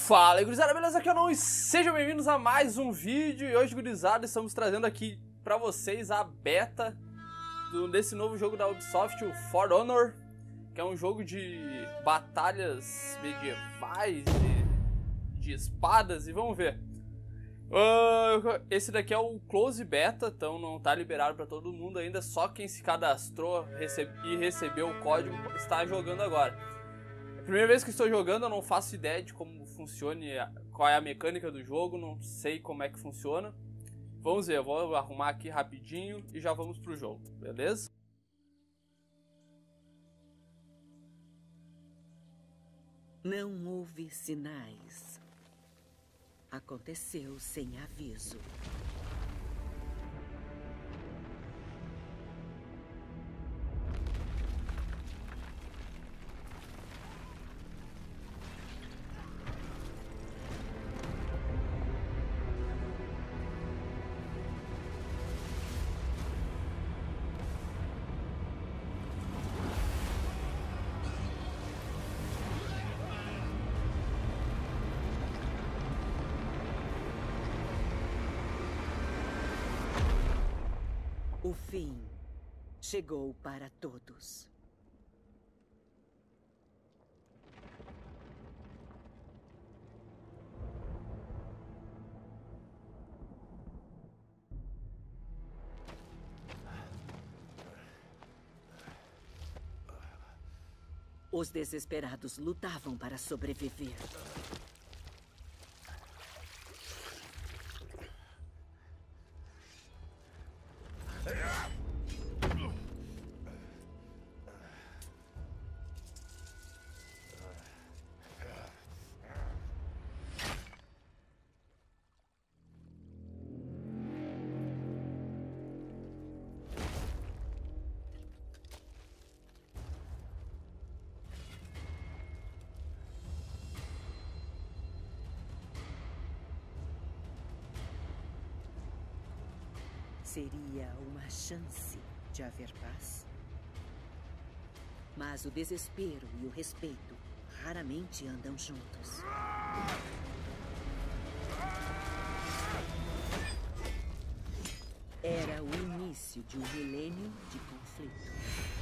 Fala aí, gurizada, beleza? Aqui é o Não e sejam bem-vindos a mais um vídeo. E hoje, gurizada, estamos trazendo aqui pra vocês a beta desse novo jogo da Ubisoft, o For Honor, que é um jogo de batalhas medievais, de espadas, e vamos ver. Esse daqui é o Close Beta, então não tá liberado pra todo mundo ainda, só quem se cadastrou e recebeu o código está jogando agora. Primeira vez que estou jogando, eu não faço ideia de como funciona, qual é a mecânica do jogo, não sei como é que funciona. Vamos ver, eu vou arrumar aqui rapidinho e já vamos pro jogo, beleza? Não houve sinais. Aconteceu sem aviso. O fim chegou para todos. Os desesperados lutavam para sobreviver. Seria uma chance de haver paz. Mas o desespero e o respeito raramente andam juntos. Era o início de um milênio de conflito.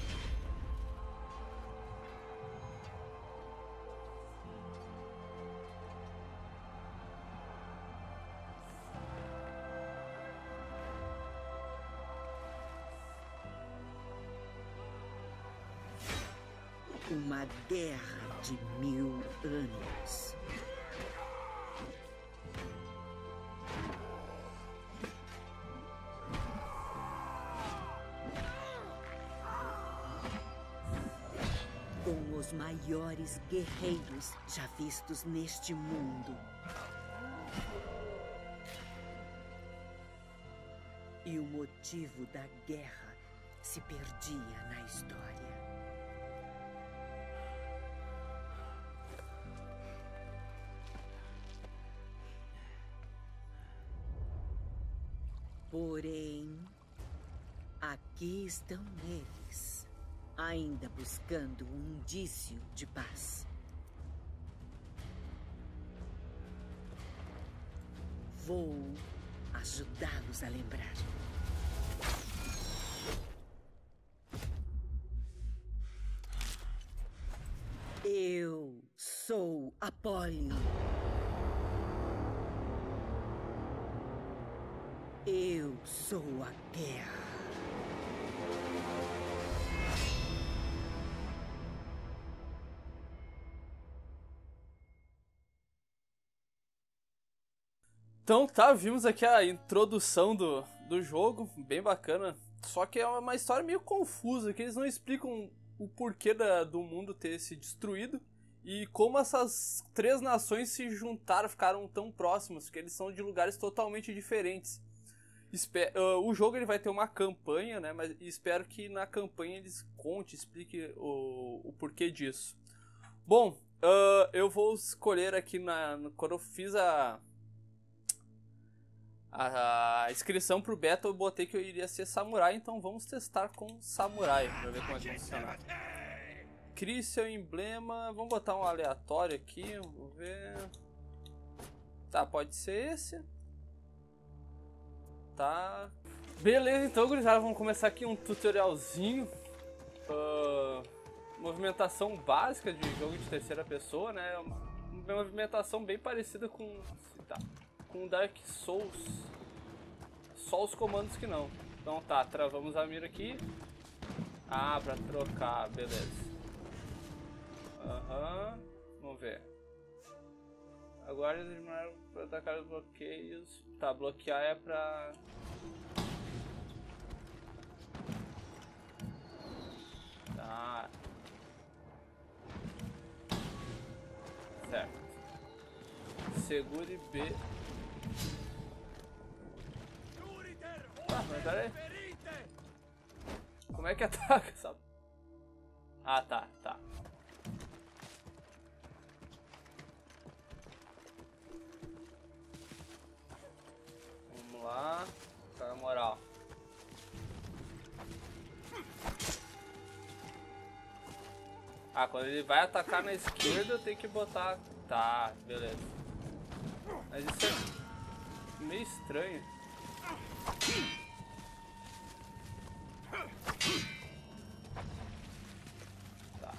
Uma guerra de 1000 anos. Com os maiores guerreiros já vistos neste mundo. E o motivo da guerra se perdia na história. Porém, aqui estão eles, ainda buscando um indício de paz. Vou ajudá-los a lembrar. Eu sou Apollyon. Eu sou a guerra. Então tá, vimos aqui a introdução do jogo, bem bacana. Só que é uma história meio confusa, que eles não explicam o porquê do mundo ter se destruído e como essas três nações se juntaram, ficaram tão próximas, porque eles são de lugares totalmente diferentes. O jogo ele vai ter uma campanha, né? Mas espero que na campanha eles expliquem o porquê disso. Bom, eu vou escolher aqui quando eu fiz a inscrição pro beta, eu botei que eu iria ser samurai, então vamos testar com samurai pra ver como é que funciona. Crie seu emblema, vamos botar um aleatório aqui, vou ver. Tá, pode ser esse. Tá. Beleza, então, gurizada, vamos começar aqui um tutorialzinho. Movimentação básica de jogo de terceira pessoa, né? Uma movimentação bem parecida com Dark Souls. Só os comandos que não. Então tá, travamos a mira aqui. Ah, pra trocar, beleza. Vamos ver. Agora eles eliminaram para atacar os bloqueios. Tá, bloquear é pra... Tá. Certo. Segure B. Ah, mas pera aí. Como é que ataca essa... Ah, tá, tá. Vamos lá. Tá, moral. Ah, quando ele vai atacar na esquerda eu tenho que botar... Tá, beleza. Mas isso é meio estranho. Tá.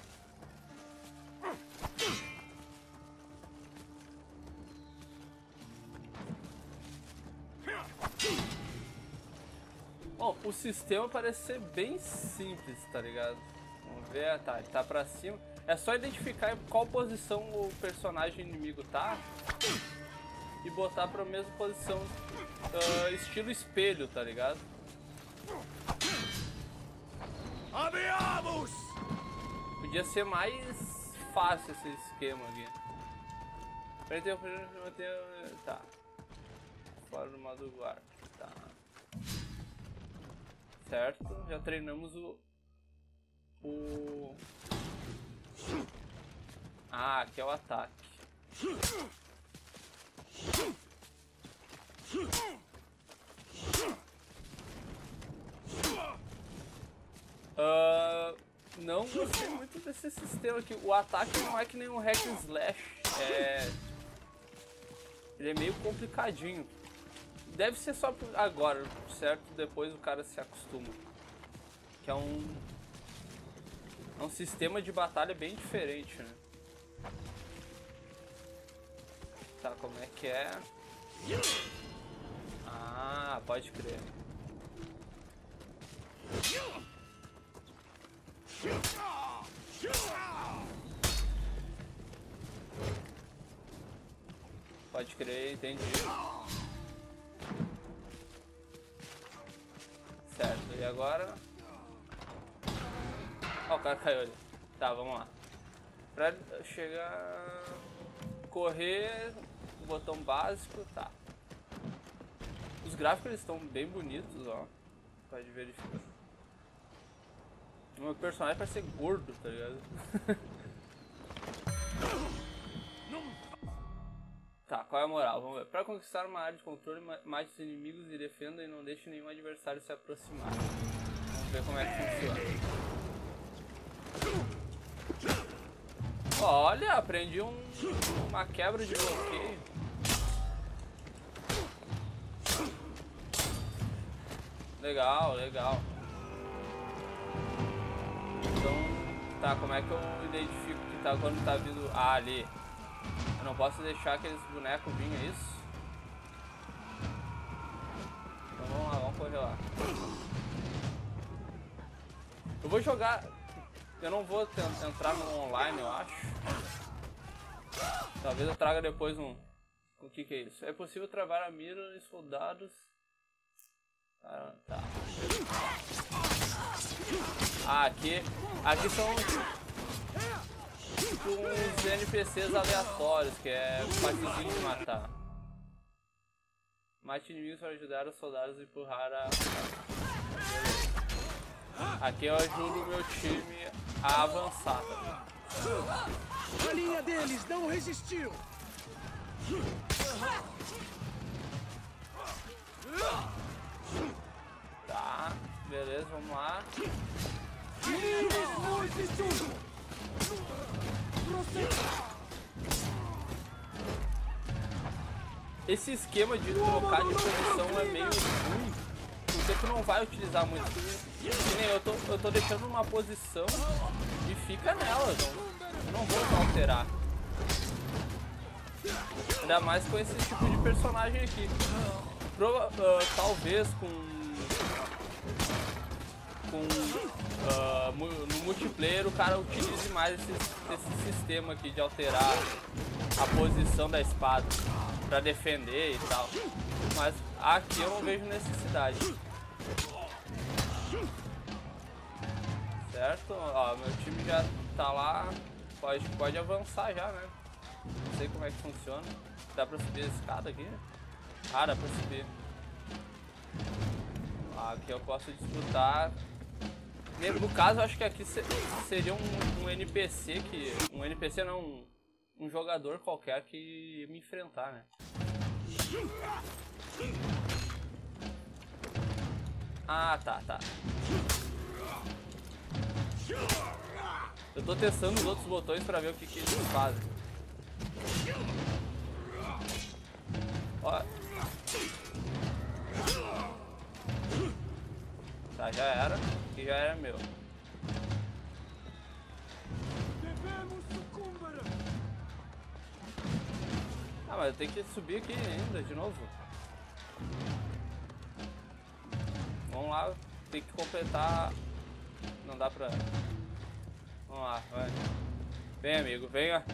Bom, o sistema parece ser bem simples, tá ligado? Vamos ver, tá, ele tá pra cima. É só identificar em qual posição o personagem inimigo tá e botar pra mesma posição, estilo espelho, tá ligado? Podia ser mais fácil esse esquema aqui. Tá. Fora do modo guarda. Tá. Certo, já treinamos o... Ah, aqui é o ataque. Não gostei muito desse sistema aqui. O ataque não é que nem um hack and slash. Ele é meio complicadinho. Deve ser só agora, certo? Depois o cara se acostuma. Que é um sistema de batalha bem diferente, né? Tá, como é que é? Ah, pode crer. Pode crer, entendi. Certo, e agora? Ó, o cara caiu ali. Tá, vamos lá. Pra chegar... Correr... Botão básico, tá. Os gráficos eles estão bem bonitos, ó. Pode verificar. O meu personagem parece ser gordo, tá ligado? Tá, qual é a moral? Vamos ver. Pra conquistar uma área de controle, mate os inimigos e defenda e não deixe nenhum adversário se aproximar. Vamos ver como é que funciona. Olha, aprendi uma quebra de bloqueio. Legal, legal. Então, tá, como é que eu identifico que tá quando tá vindo... Ah, ali. Eu não posso deixar aqueles bonecos virem, é isso? Então vamos lá, vamos correr lá. Eu vou jogar... Eu não vou entrar no online, eu acho. Talvez eu traga depois um... O que é isso? É possível travar a mira e soldados... Ah, tá. Ah, aqui são tipo uns NPCs aleatórios, que é facilzinho de matar. Mate inimigos para ajudar os soldados a empurrar a... Aqui eu ajudo o meu time a avançar. A linha deles não resistiu! Tá, beleza, vamos lá. Não existiu! esse esquema de trocar de posição é meio ruim, porque tu não vai utilizar muito. Que nem eu tô deixando uma posição e fica nela, eu não vou alterar. Ainda mais com esse tipo de personagem aqui. Talvez no multiplayer o cara utilize mais esse sistema aqui de alterar a posição da espada pra defender e tal. Mas aqui eu não vejo necessidade. Certo? Ó, meu time já tá lá. Pode avançar já, né? Não sei como é que funciona. Dá pra subir a escada aqui? Ah, dá pra subir. Aqui eu posso disputar. No caso, eu acho que aqui seria um NPC que... Um NPC não, um jogador qualquer que ia me enfrentar, né? Ah, tá. Eu tô testando os outros botões pra ver o que eles fazem. Ó. Tá, já era. Aqui já era meu. Ah, mas eu tenho que subir aqui ainda, de novo. Vamos lá, tem que completar. Não dá pra... Vamos lá, vai. Vem, amigo, venha.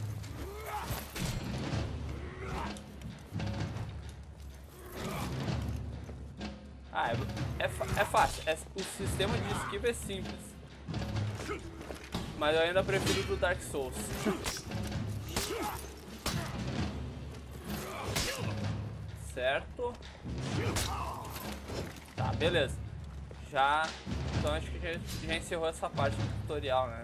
Ah, é fácil. O sistema de esquiva é simples. Mas eu ainda prefiro do Dark Souls. Certo. Tá, beleza. Então acho que já encerrou essa parte do tutorial, né?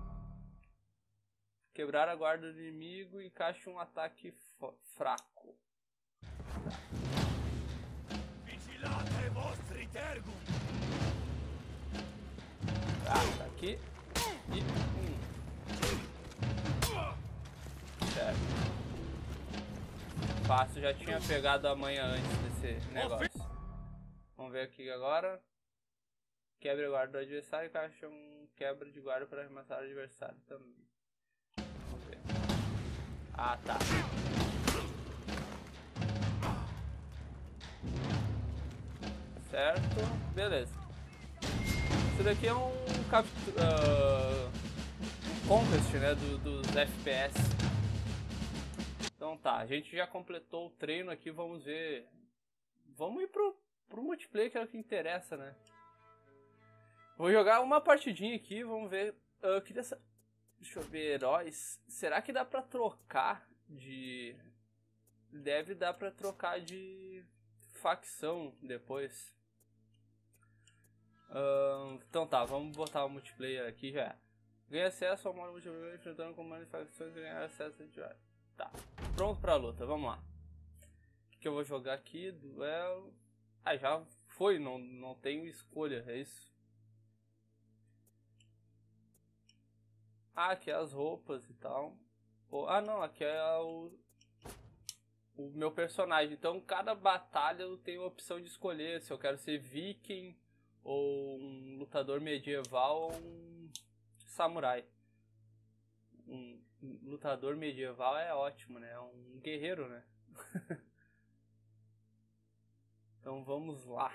Quebrar a guarda do inimigo e encaixe um ataque fraco. Tá aqui. E certo. Fácil, já tinha pegado a manha antes desse negócio. Vamos ver aqui agora. Quebra a guarda do adversário e encaixa um quebra de guarda para arremessar o adversário também. Vamos ver. Ah, tá. Certo, beleza. Isso daqui é um Conquest, né, dos FPS. Então tá, a gente já completou o treino aqui, vamos ver. Vamos ir pro multiplayer, que é o que interessa, né? Vou jogar uma partidinha aqui, vamos ver. Eu queria... Deixa eu ver, heróis. Será que dá pra trocar de... Deve dar pra trocar de facção depois. Então tá, vamos botar o multiplayer aqui já. Ganha acesso ao modo multiplayer enfrentando comandos e facções e ganhar acesso a diário. Tá, pronto pra luta, vamos lá. O que eu vou jogar aqui? Duelo. Ah, já foi, não tenho escolha, é isso? Ah, aqui é as roupas e tal. Ah não, aqui é o meu personagem. Então cada batalha eu tenho a opção de escolher se eu quero ser viking, ou um lutador medieval, ou um samurai. Um lutador medieval é ótimo, né? É um guerreiro, né? Então vamos lá.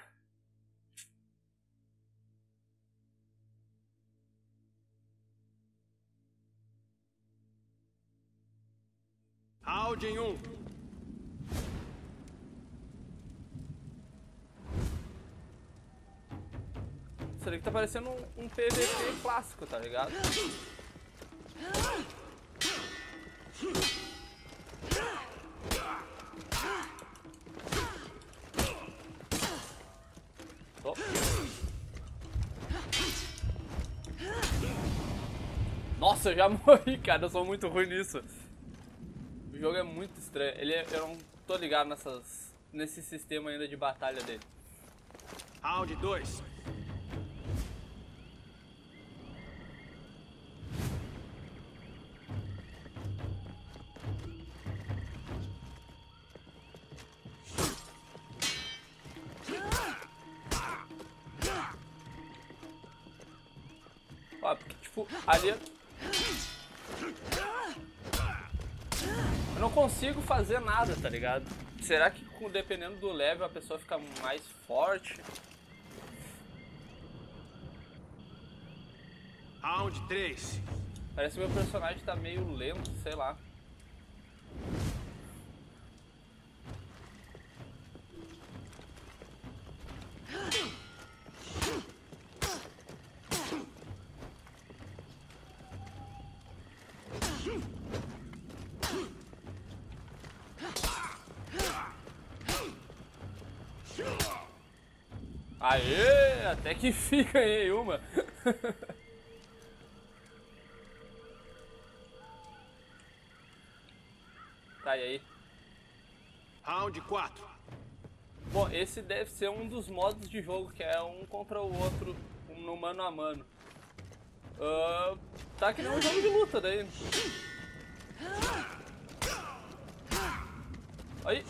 Round em 1. Isso aqui tá parecendo um PVP clássico, tá ligado? Oh. Nossa, eu já morri, cara. Eu sou muito ruim nisso. O jogo é muito estranho. Eu não tô ligado nesse sistema ainda de batalha dele. Round 2. Ó, porque, tipo, ali... Eu não consigo fazer nada, tá ligado? Será que dependendo do level a pessoa fica mais forte? Round 3. Parece que meu personagem tá meio lento, sei lá. Aê, até que fica aí uma. Tá, e aí? Round 4. Bom, esse deve ser um dos modos de jogo, que é um contra o outro, no mano a mano. Tá que nem um jogo de luta daí. Aí.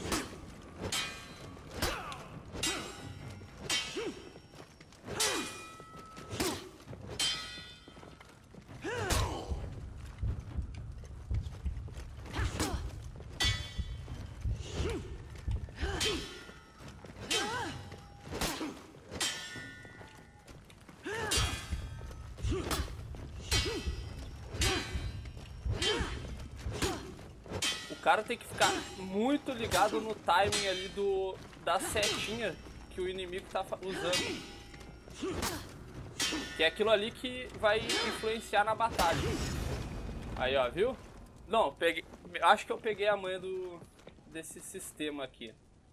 O cara tem que ficar muito ligado no timing ali da setinha que o inimigo tá usando. Que é aquilo ali que vai influenciar na batalha. Aí, ó, viu? Não, peguei, acho que eu peguei a manha desse sistema aqui.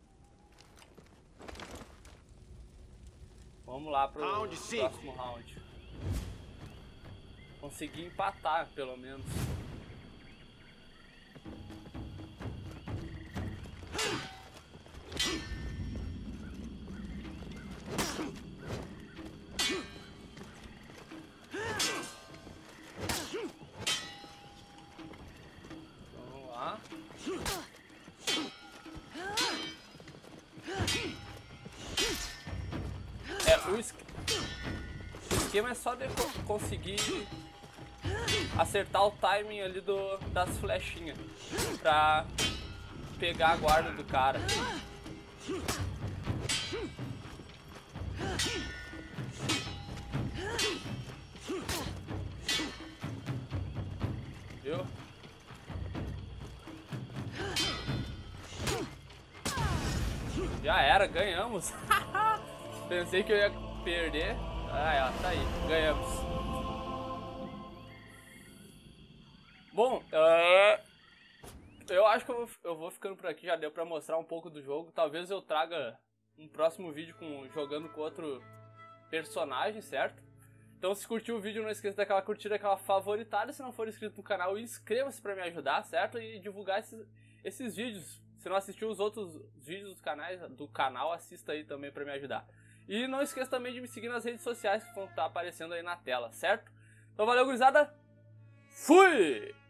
Vamos lá pro próximo round. Consegui empatar, pelo menos. Vamos lá. O esquema é só de conseguir acertar o timing ali das flechinhas pra pegar a guarda do cara. Viu? Já era, ganhamos. Pensei que eu ia perder. Ah, ó, tá aí, ganhamos. Bom, eu acho que eu vou ficando por aqui, já deu pra mostrar um pouco do jogo. Talvez eu traga um próximo vídeo jogando com outro personagem, certo? Então se curtiu o vídeo, não esqueça daquela curtida, aquela favoritada. Se não for inscrito no canal, inscreva-se pra me ajudar, certo? E divulgar esses vídeos. Se não assistiu os outros vídeos do canal, assista aí também pra me ajudar. E não esqueça também de me seguir nas redes sociais que vão estar aparecendo aí na tela, certo? Então valeu, gurizada! Fui!